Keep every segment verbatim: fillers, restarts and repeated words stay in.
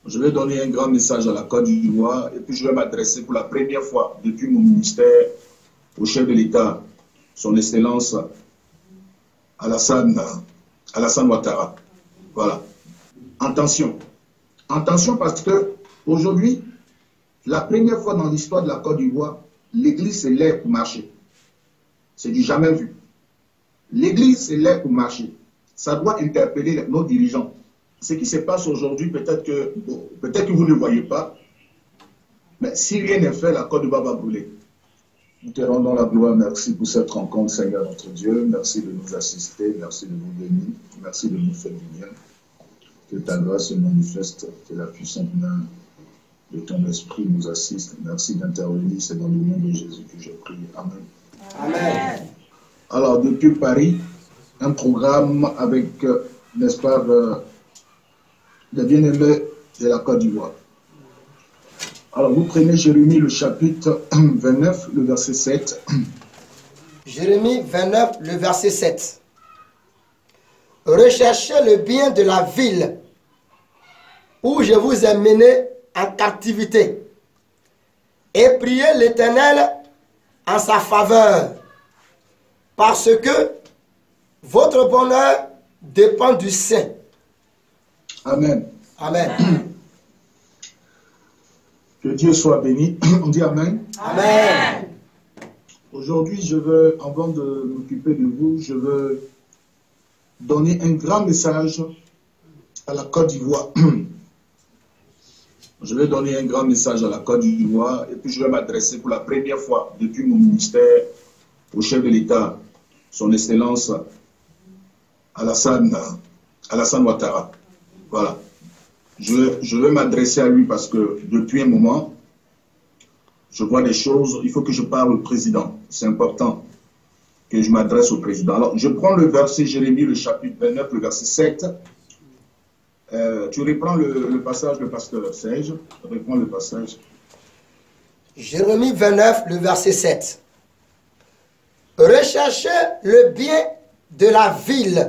Je vais donner un grand message à la Côte d'Ivoire et puis je vais m'adresser pour la première fois depuis mon ministère au chef de l'État, son Excellence Alassane, Alassane Ouattara. Voilà. Attention. Attention parce que aujourd'hui, la première fois dans l'histoire de la Côte d'Ivoire, l'Église se lève pour marcher. C'est du jamais vu. L'Église se lève pour marcher. Ça doit interpeller nos dirigeants. Ce qui se passe aujourd'hui, peut-être que, bon, peut-être que vous ne le voyez pas, mais si rien n'est fait, la Côte d'Ivoire va brûler. Nous te rendons la gloire. Merci pour cette rencontre, Seigneur notre Dieu. Merci de nous assister. Merci de nous bénir. Merci de nous faire du bien. Que ta grâce se manifeste. Que la puissante main de ton esprit nous assiste. Merci d'intervenir. C'est dans le nom de Jésus que je prie. Amen. Amen. Alors, depuis Paris, un programme avec, euh, n'est-ce pas, euh, les bien-aimés de la Côte d'Ivoire. Alors, vous prenez Jérémie, le chapitre vingt-neuf, le verset sept. Jérémie vingt-neuf, le verset sept. Recherchez le bien de la ville où je vous ai mené en captivité et priez l'Éternel en sa faveur, parce que votre bonheur dépend du Saint. Amen. Amen. Que Dieu soit béni. On dit Amen. Amen. Aujourd'hui, je veux, avant de m'occuper de vous, je veux donner un grand message à la Côte d'Ivoire. Je vais donner un grand message à la Côte d'Ivoire et puis je vais m'adresser pour la première fois depuis mon ministère au chef de l'État, son Excellence Alassane, Alassane Ouattara. Voilà. Je, je vais m'adresser à lui parce que depuis un moment, je vois des choses, il faut que je parle au président. C'est important que je m'adresse au président. Alors, je prends le verset Jérémie, le chapitre vingt-neuf, le verset sept. Euh, tu reprends le, le passage de pasteur Serge. Reprends le passage. Jérémie vingt-neuf, le verset sept. Recherchez le bien de la ville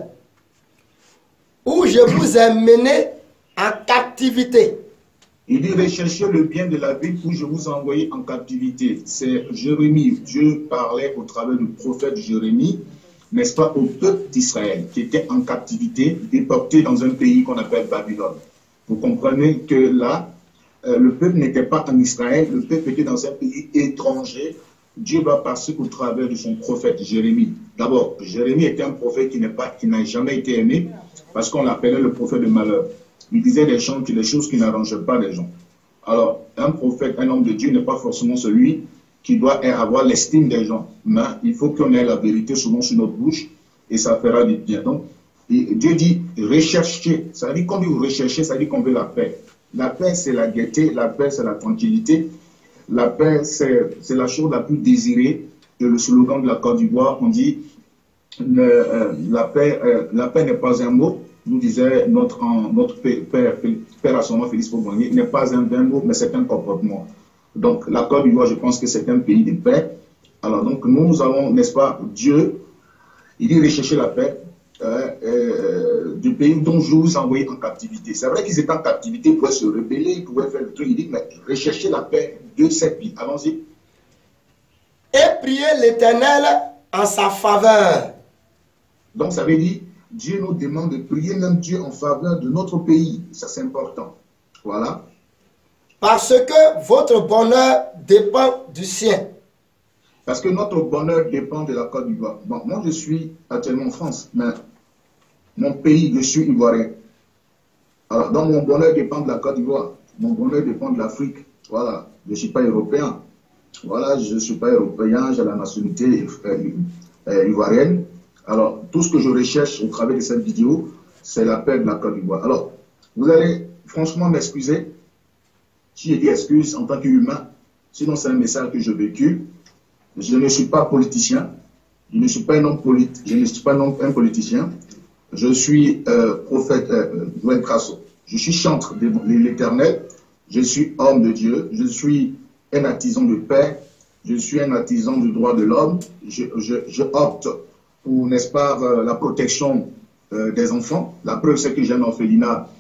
où je vous ai mené en captivité. Il dit recherchez le bien de la ville où je vous ai envoyé en captivité. C'est Jérémie. Dieu parlait au travers du prophète Jérémie, n'est-ce pas, au peuple d'Israël qui était en captivité, déporté dans un pays qu'on appelle Babylone. Vous comprenez que là, euh, le peuple n'était pas en Israël, le peuple était dans un pays étranger. Dieu va passer au travers de son prophète Jérémie. D'abord, Jérémie était un prophète qui n'est pas, qui n'a jamais été aimé parce qu'on l'appelait le prophète de malheur. Il disait des choses, des choses qui n'arrangent pas les gens. Alors, un prophète, un homme de Dieu n'est pas forcément celui qui doit avoir l'estime des gens. Mais il faut qu'on ait la vérité souvent sur notre bouche et ça fera du bien. Donc, Dieu dit rechercher. Ça veut dire qu'on dit rechercher, ça veut dire qu'on veut la paix. La paix, c'est la gaieté, la paix, c'est la tranquillité. La paix, c'est la chose la plus désirée. Et le slogan de la Côte d'Ivoire, on dit le, euh, la paix, euh, la paix n'est pas un mot. Nous disait notre, notre père, père, père à son nom, Félix Faubonnier, n'est pas un vain mot, mais c'est un comportement. Donc, la Côte d'Ivoire, je pense que c'est un pays de paix. Alors, donc, nous avons, n'est-ce pas, Dieu, il dit rechercher la paix euh, euh, du pays dont je vous ai envoyé en captivité. C'est vrai qu'ils étaient en captivité, ils pouvaient se rebeller, ils pouvaient faire le truc. Il dit, mais rechercher la paix de cette vie. Allons-y. Et prier l'Éternel en sa faveur. Donc, ça veut dire, Dieu nous demande de prier même Dieu en faveur de notre pays. Ça, c'est important. Voilà. Parce que votre bonheur dépend du sien. Parce que notre bonheur dépend de la Côte d'Ivoire. Bon, moi, je suis actuellement en France, mais mon pays, je suis ivoirien. Alors, donc, mon bonheur dépend de la Côte d'Ivoire. Mon bonheur dépend de l'Afrique. Voilà. Je ne suis pas européen. Voilà, je ne suis pas européen, j'ai la nationalité euh, euh, ivoirienne. Alors, tout ce que je recherche au travers de cette vidéo, c'est la paix de la Côte d'Ivoire. Alors, vous allez franchement m'excuser si j'ai dit excuse en tant qu'humain. Sinon, c'est un message que je vécu. Je ne suis pas politicien. Je ne suis pas un homme politique. Je ne suis pas un, homme, un politicien. Je suis euh, prophète euh, Joël Crasso. Je suis chantre de l'Éternel. Je suis homme de Dieu. Je suis un artisan de paix. Je suis un artisan du droit de l'homme. Je, je, je opte pour, n'est-ce pas, euh, la protection euh, des enfants. La preuve, c'est que j'ai un orphelinat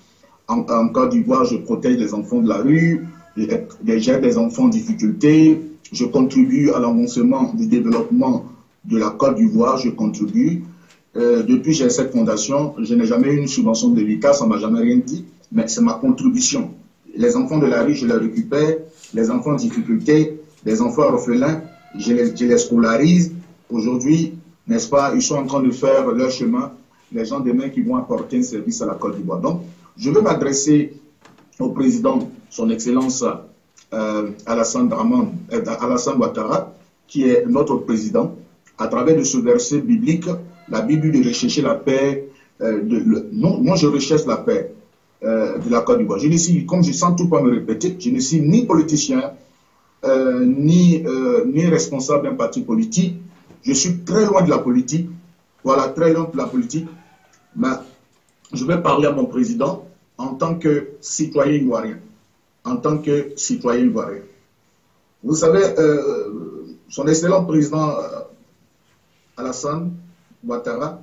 En, en Côte d'Ivoire, je protège les enfants de la rue, j'aide des enfants en difficulté, je contribue à l'avancement du développement de la Côte d'Ivoire, je contribue. Euh, depuis que j'ai cette fondation, je n'ai jamais eu une subvention de l'État, ça ne m'a jamais rien dit, mais c'est ma contribution. Les enfants de la rue, je les récupère, les enfants en difficulté, les enfants orphelins, je les, je les scolarise. Aujourd'hui, n'est-ce pas, ils sont en train de faire leur chemin, les gens demain qui vont apporter un service à la Côte d'Ivoire. Donc, je veux m'adresser au président, son Excellence euh, Alassane Dramane, euh, Alassane Ouattara, qui est notre président, à travers de ce verset biblique, la Bible de rechercher la paix. Euh, de, le, non, moi, je recherche la paix euh, de la Côte d'Ivoire. Je ne suis, comme je sens tout pas me répéter, je ne suis ni politicien, euh, ni, euh, ni responsable d'un parti politique. Je suis très loin de la politique. Voilà, très loin de la politique. Mais je vais parler à mon président en tant que citoyen ivoirien. En tant que citoyen ivoirien. Vous savez, euh, son excellent président euh, Alassane Ouattara,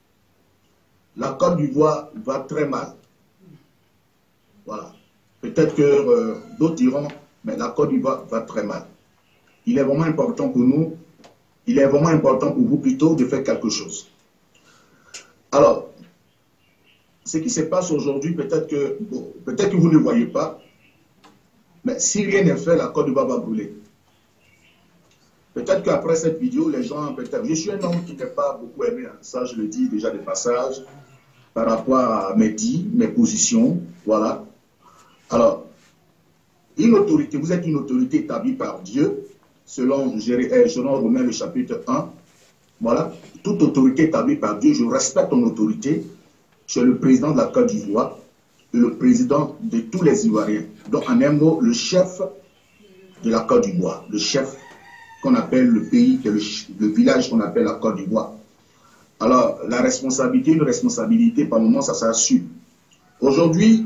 la Côte d'Ivoire va très mal. Voilà. Peut-être que euh, d'autres diront, mais la Côte d'Ivoire va très mal. Il est vraiment important pour nous, il est vraiment important pour vous plutôt de faire quelque chose. Alors, ce qui se passe aujourd'hui, peut-être que, bon, peut-être que vous ne le voyez pas, mais si rien n'est fait, la Côte d'Ivoire va brûler. Peut-être qu'après cette vidéo, les gens, peut-être... Je suis un homme qui n'est pas beaucoup aimé, hein. Ça je le dis déjà de passage, par rapport à mes dits, mes positions, voilà. Alors, une autorité, vous êtes une autorité établie par Dieu, selon Jérôme Romain le chapitre un, voilà. Toute autorité établie par Dieu, je respecte ton autorité. Tu es le président de la Côte d'Ivoire et le président de tous les Ivoiriens. Donc, en un mot, le chef de la Côte d'Ivoire, le chef qu'on appelle le pays, le, le village qu'on appelle la Côte d'Ivoire. Alors, la responsabilité, une responsabilité, par moment, ça s'assume. Aujourd'hui,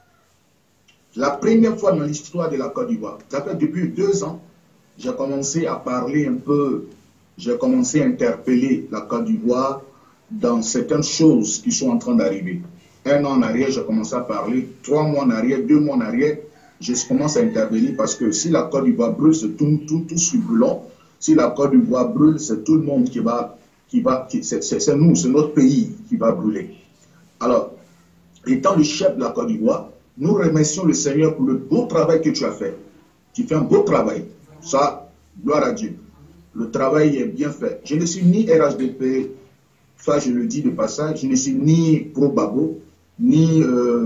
la première fois dans l'histoire de la Côte d'Ivoire, ça fait depuis deux ans, j'ai commencé à parler un peu, j'ai commencé à interpeller la Côte d'Ivoire dans certaines choses qui sont en train d'arriver. Un an en arrière, j'ai commencé à parler, trois mois en arrière, deux mois en arrière, je commence à intervenir parce que si la Côte d'Ivoire brûle, c'est tout, tout, tout sur brûlant. Si la Côte d'Ivoire brûle, c'est tout le monde qui va, qui va, c'est nous, c'est notre pays qui va brûler. Alors, étant le chef de la Côte d'Ivoire, nous remercions le Seigneur pour le beau travail que tu as fait. Tu fais un beau travail. Ça, gloire à Dieu. Le travail est bien fait. Je ne suis ni R H D P, ça je le dis de passage, je ne suis ni pro-Babo, ni euh,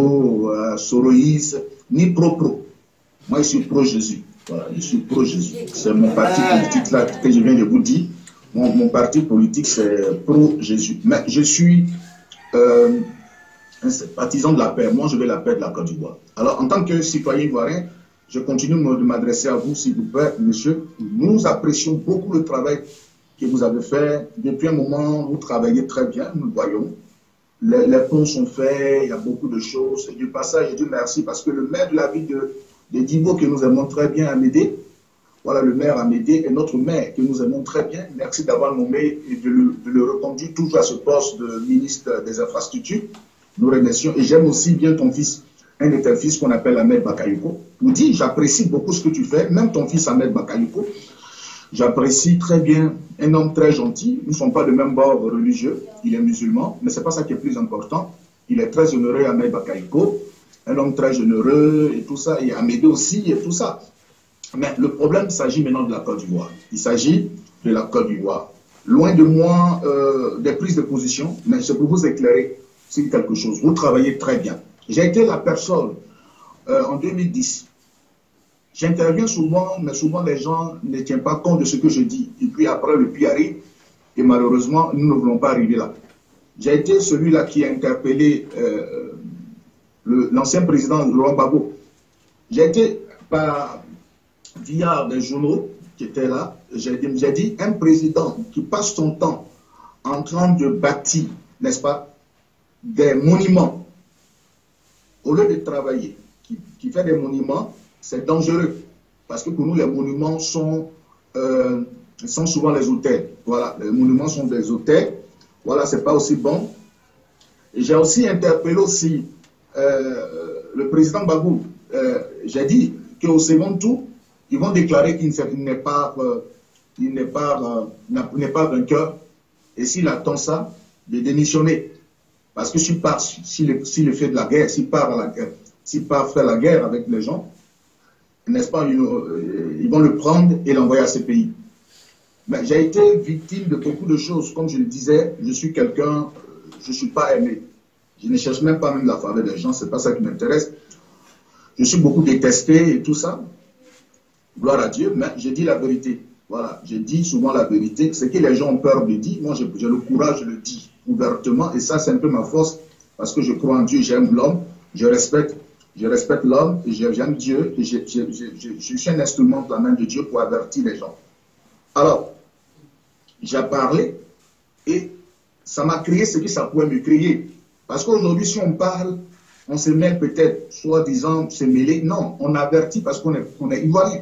pro-Soroïs, ni pro-pro. Moi, je suis pro-Jésus. Voilà, je suis pro-Jésus. C'est mon parti politique là que je viens de vous dire. Mon, mon parti politique, c'est pro-Jésus. Mais je suis euh, un partisan de la paix. Moi, je veux la paix de la Côte d'Ivoire. Alors, en tant que citoyen ivoirien, je continue de m'adresser à vous, s'il vous plaît, monsieur. Nous apprécions beaucoup le travail que vous avez fait. Depuis un moment, vous travaillez très bien, nous le voyons. Les, les ponts sont faits, il y a beaucoup de choses. Et du passage, je dis merci parce que le maire de la ville de, de Divo, que nous aimons très bien, Amédée, voilà, le maire Amédée est notre maire que nous aimons très bien. Merci d'avoir nommé et de le, de le reconduire toujours à ce poste de ministre des Infrastructures. Nous remercions. Et j'aime aussi bien ton fils, un de tes fils qu'on appelle Ahmed Bakayoko. Vous dis, j'apprécie beaucoup ce que tu fais, même ton fils Ahmed Bakayoko. J'apprécie très bien, un homme très gentil. Nous ne sommes pas de même bord religieux. Il est musulman, mais ce n'est pas ça qui est plus important. Il est très généreux, Ahmed Bakayoko. Un homme très généreux et tout ça. Et Amédée aussi et tout ça. Mais le problème, il s'agit maintenant de la Côte d'Ivoire. Il s'agit de la Côte d'Ivoire. Loin de moi euh, des prises de position, mais je peux vous éclairer sur quelque chose. Vous travaillez très bien. J'ai été la personne euh, en deux mille dix. J'interviens souvent, mais souvent les gens ne tiennent pas compte de ce que je dis. Et puis après, le pire arrive. Et malheureusement, nous ne voulons pas arriver là. J'ai été celui-là qui a interpellé euh, l'ancien président Laurent Gbagbo. J'ai été par, via des journaux qui étaient là. J'ai dit, un président qui passe son temps en train de bâtir, n'est-ce pas, des monuments, au lieu de travailler, qui, qui fait des monuments, c'est dangereux. Parce que pour nous, les monuments sont, euh, sont souvent les hôtels. Voilà, les monuments sont des hôtels. Voilà, c'est pas aussi bon. J'ai aussi interpellé aussi euh, le président Gbagbo, euh, j'ai dit qu'au second tour, ils vont déclarer qu'il n'est pas, euh, il n'est pas, euh, n'est pas vainqueur. Et s'il attend ça, de démissionner. Parce que s'il part, s'il s'il fait de la guerre, s'il part à la guerre, s'il part faire la guerre avec les gens, n'est-ce pas, ils, euh, ils vont le prendre et l'envoyer à ces pays. Mais j'ai été victime de beaucoup de choses. Comme je le disais, je suis quelqu'un, je ne suis pas aimé. Je ne cherche même pas même la faveur des gens, c'est pas ça qui m'intéresse. Je suis beaucoup détesté et tout ça. Gloire à Dieu, mais je dis la vérité. Voilà, je dis souvent la vérité. Ce que les gens ont peur de dire, moi j'ai le courage, je le dis ouvertement. Et ça, c'est un peu ma force, parce que je crois en Dieu, j'aime l'homme, je respecte, je respecte l'homme, j'aime Dieu, et je, je, je, je, je suis un instrument de la main de Dieu pour avertir les gens. Alors, j'ai parlé, et ça m'a créé ce que ça pouvait me créer. Parce qu'aujourd'hui, si on parle, on se mêle peut-être, soi-disant, se mêler. Non, on avertit parce qu'on est, on est ivoirien.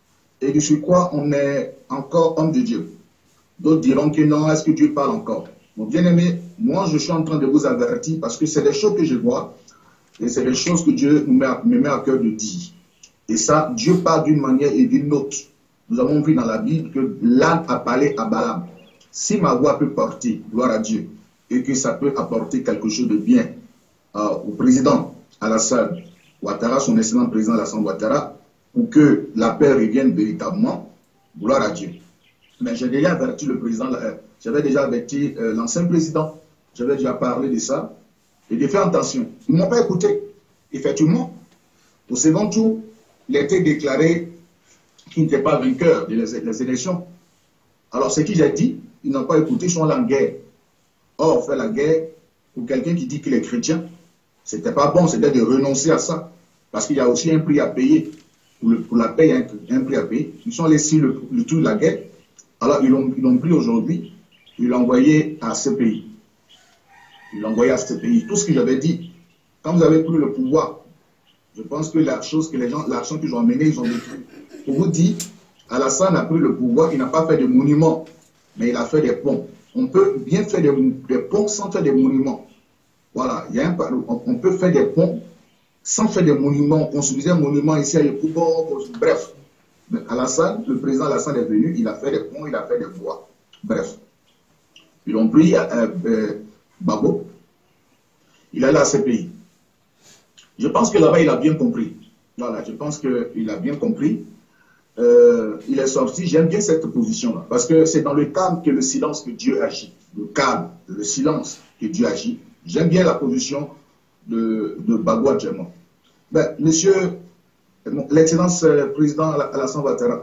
Et de ce quoi on est encore homme de Dieu. D'autres diront que non, est-ce que Dieu parle encore? Mon bien-aimé, moi je suis en train de vous avertir parce que c'est des choses que je vois et c'est des choses que Dieu me met, à, me met à cœur de dire. Et ça, Dieu parle d'une manière et d'une autre. Nous avons vu dans la Bible que l'âne a parlé à Balaam. Si ma voix peut porter, gloire à Dieu, et que ça peut apporter quelque chose de bien euh, au président Alassane Ouattara, son excellent président Alassane Ouattara, pour que la paix revienne véritablement, gloire à Dieu. Mais j'ai déjà averti le président, euh, j'avais déjà averti euh, l'ancien président, j'avais déjà parlé de ça, et de faire attention. Ils ne m'ont pas écouté. Effectivement, au second tour, il a été déclaré qu'il n'était pas vainqueur des les élections. Alors, ce que j'ai dit, ils n'ont pas écouté, ils sont en guerre. Or, faire la guerre, pour quelqu'un qui dit qu'il est chrétien, c'était pas bon, c'était de renoncer à ça. Parce qu'il y a aussi un prix à payer. Pour, le, pour la paix, il y a un, un prix à payer. Ils sont laissés le, le tour de la guerre. Alors, ils l'ont pris aujourd'hui, ils l'ont envoyé à ce pays. Ils l'ont envoyé à ce pays. Tout ce que j'avais dit, quand vous avez pris le pouvoir, je pense que la chose que les gens, l'action qu'ils ont menée, ils ont détruit. Pour vous dire, Alassane a pris le pouvoir, il n'a pas fait de monuments, mais il a fait des ponts. On peut bien faire des, des ponts sans faire des monuments. Voilà, il y a un, on, on peut faire des ponts sans faire des monuments. On construisait un monument ici à Yekoubo, bref. Mais Alassane, le président Alassane est venu, il a fait des ponts, il a fait des voies. Bref. Ils ont pris euh, euh, Gbagbo, il est allé à ce pays. Je pense que là-bas, il a bien compris. Voilà, je pense qu'il a bien compris. Euh, il est sorti, j'aime bien cette position-là, parce que c'est dans le calme que le silence que Dieu agit. Le calme, le silence que Dieu agit. J'aime bien la position de, de Gbagbo actuellement. Ben, monsieur, l'excellence président Alassane Ouattara,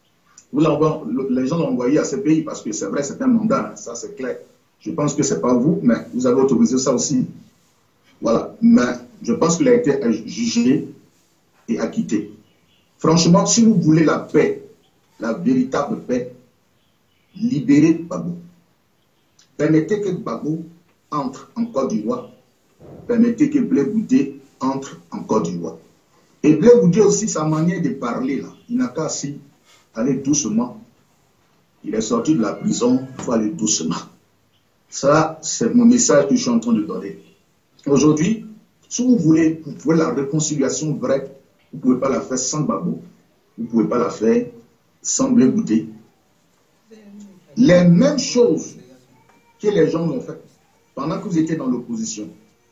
les gens l'ont envoyé à ce pays parce que c'est vrai, c'est un mandat, ça c'est clair. Je pense que ce n'est pas vous, mais vous avez autorisé ça aussi. Voilà, mais je pense qu'il a été jugé et acquitté. Franchement, si vous voulez la paix, la véritable paix, libérez Gbagbo. Permettez que Gbagbo entre en Côte d'Ivoire. Permettez que Blé Goudé entre en Côte d'Ivoire. Et Blé Goudé aussi, sa manière de parler, là, il n'a qu'à aussi aller doucement. Il est sorti de la prison, il faut aller doucement. Ça, c'est mon message que je suis en train de donner. Aujourd'hui, si vous voulez, vous pouvez la réconciliation vraie, vous ne pouvez pas la faire sans Gbagbo, vous ne pouvez pas la faire sans Blé Goudé. Les mêmes choses que les gens l'ont fait pendant que vous étiez dans l'opposition.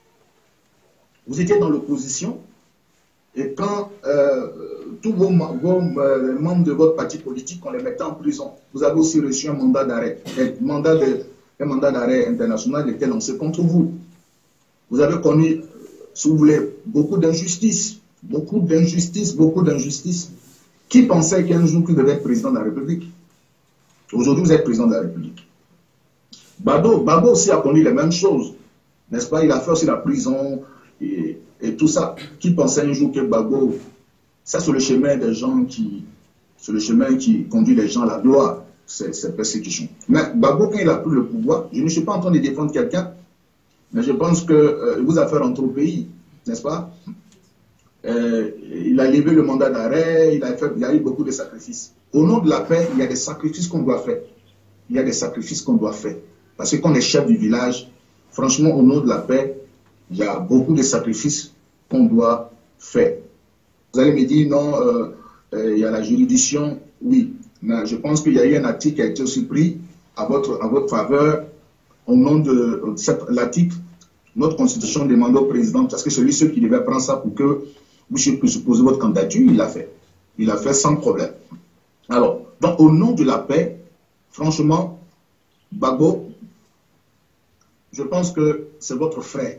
Vous étiez dans l'opposition et quand euh, tous vos, vos euh, membres de votre parti politique, on les mettait en prison, vous avez aussi reçu un mandat d'arrêt. Un mandat de, un mandat d'arrêt international était lancé contre vous. Vous avez connu, si vous voulez, beaucoup d'injustices. Beaucoup d'injustices, beaucoup d'injustices. Qui pensait qu'un jour vous devez être président de la République? Aujourd'hui, vous êtes président de la République. Gbagbo, Gbagbo aussi a connu les mêmes choses. N'est-ce pas? Il a fait aussi la prison et, et tout ça. Qui pensait un jour que Gbagbo, ça c'est le chemin des gens qui, c'est le chemin qui conduit les gens à la gloire, ces persécutions. Mais Gbagbo, quand il a pris le pouvoir, je ne suis pas en train de défendre quelqu'un, mais je pense que euh, vous a fait rentrer au pays, n'est-ce pas? Euh, il a levé le mandat d'arrêt, il a fait, il y a eu beaucoup de sacrifices. Au nom de la paix, il y a des sacrifices qu'on doit faire. Il y a des sacrifices qu'on doit faire. Parce que quand on est chef du village, franchement, au nom de la paix, il y a beaucoup de sacrifices qu'on doit faire. Vous allez me dire, non, euh, euh, il y a la juridiction, oui. Mais je pense qu'il y a eu un article qui a été aussi pris à votre, à votre faveur au nom de l'article. Notre constitution demande au président, parce que celui qui devait prendre ça pour que vous puissiez poser votre candidature, il l'a fait. Il l'a fait sans problème. Alors, donc au nom de la paix, franchement, Gbagbo, je pense que c'est votre frère.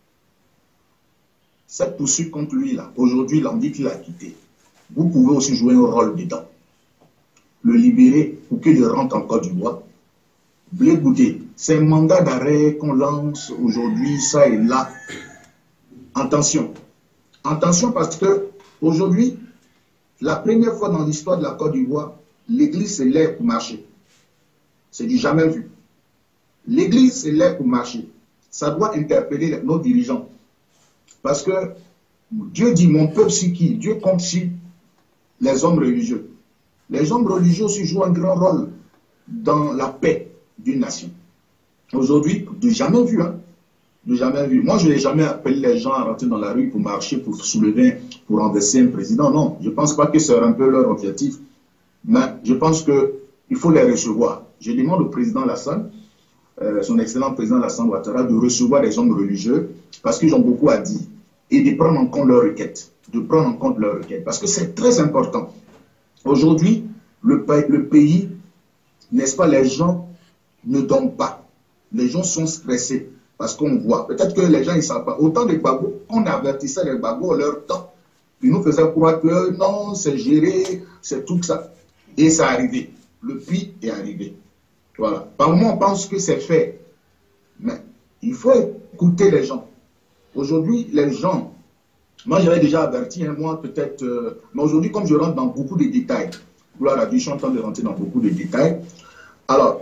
Cette poursuite contre lui, là, aujourd'hui, il en dit qu'il a quitté. Vous pouvez aussi jouer un rôle dedans. Le libérer pour qu'il rentre en Côte d'Ivoire. Blé Goudé, c'est un mandat d'arrêt qu'on lance aujourd'hui, ça et là. Attention. Attention parce que aujourd'hui, la première fois dans l'histoire de la Côte d'Ivoire, l'église se lève pour marcher. C'est du jamais vu. L'église se lève pour marcher. Ça doit interpeller nos dirigeants. Parce que Dieu dit, mon peuple c'est qui? Dieu compte sur les hommes religieux. Les hommes religieux aussi jouent un grand rôle dans la paix d'une nation. Aujourd'hui, de jamais vu, hein? De jamais vu. Moi, je n'ai jamais appelé les gens à rentrer dans la rue pour marcher, pour soulever, pour renverser un président. Non, je ne pense pas que c'est un peu leur objectif. Mais je pense qu'il faut les recevoir. Je demande au président Alassane, euh, son excellent président Alassane Ouattara, de recevoir les hommes religieux parce qu'ils ont beaucoup à dire et de prendre en compte leurs requêtes. De prendre en compte leurs requêtes. Parce que c'est très important. Aujourd'hui, le, le pays, n'est-ce pas, les gens ne dorment pas. Les gens sont stressés parce qu'on voit. Peut-être que les gens ne savent pas. Autant de Gbagbo, on avertissait les Gbagbo à leur temps. Ils nous faisaient croire que non, c'est géré, c'est tout ça. Et ça arrivé. Le pire est arrivé. Voilà. Par moment, on pense que c'est fait. Mais il faut écouter les gens. Aujourd'hui, les gens, moi j'avais déjà averti, hein, moi peut-être, euh, mais aujourd'hui, comme je rentre dans beaucoup de détails, gloire à Dieu, je suis en train de rentrer dans beaucoup de détails. Alors,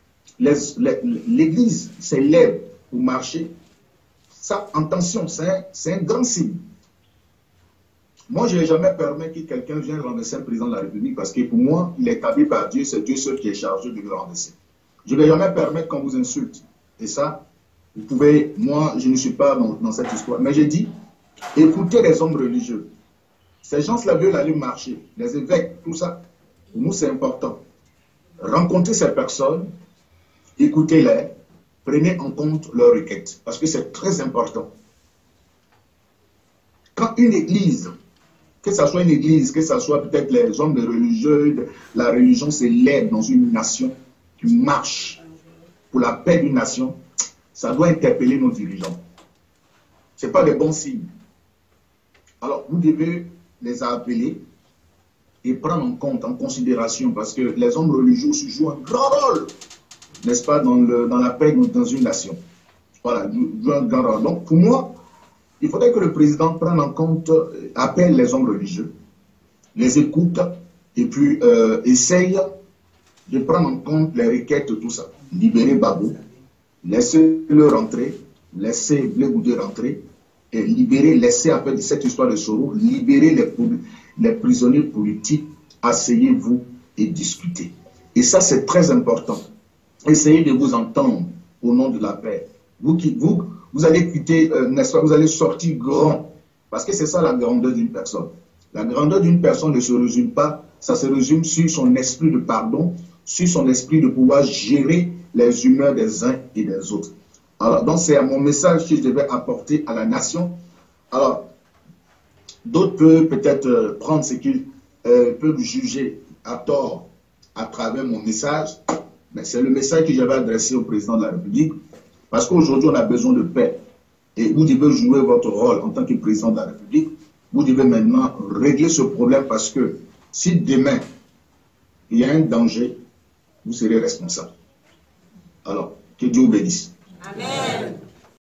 l'Église s'élève pour marcher. Ça, attention, c'est un, un grand signe. Moi, je n'ai jamais permis que quelqu'un vienne renverser un président de la République parce que pour moi, il est établi par Dieu, c'est Dieu seul qui est chargé de le renverser. Je ne vais jamais permettre qu'on vous insulte. Et ça, vous pouvez, moi, je ne suis pas dans, dans cette histoire. Mais j'ai dit, écoutez les hommes religieux. Ces gens-là veulent aller marcher. Les évêques, tout ça, pour nous, c'est important. Rencontrez ces personnes, écoutez-les, prenez en compte leurs requêtes. Parce que c'est très important. Quand une église, que ce soit une église, que ce soit peut-être les hommes religieux, la religion s'élève dans une nation qui marche pour la paix d'une nation, ça doit interpeller nos dirigeants. Ce n'est pas de bons signes. Alors, vous devez les appeler et prendre en compte, en considération, parce que les hommes religieux jouent un grand rôle, n'est-ce pas, dans, le, dans la paix dans une nation. Voilà, jouent un grand rôle. Donc, pour moi, il faudrait que le président prenne en compte, appelle les hommes religieux, les écoute, et puis euh, essaye de prendre en compte les requêtes, tout ça. Libérer Gbagbo, laissez-le rentrer, laissez Blé Goudé rentrer, et libérer, laissez après cette histoire de Soro, libérer les, les prisonniers politiques, asseyez-vous et discutez. Et ça, c'est très important. Essayez de vous entendre au nom de la paix. Vous qui vous, vous allez quitter, euh, n'est-ce pas, vous allez sortir grand. Parce que c'est ça la grandeur d'une personne. La grandeur d'une personne ne se résume pas, ça se résume sur son esprit de pardon, sur son esprit de pouvoir gérer les humeurs des uns et des autres. Alors, donc c'est mon message que je devais apporter à la nation. Alors, d'autres peuvent peut-être euh, prendre ce qu'ils euh, peuvent juger à tort à travers mon message, mais c'est le message que j'avais adressé au président de la République, parce qu'aujourd'hui on a besoin de paix. Et vous devez jouer votre rôle en tant que président de la République. Vous devez maintenant régler ce problème parce que si demain il y a un danger, vous serez responsable. Alors, que Dieu vous bénisse. Amen.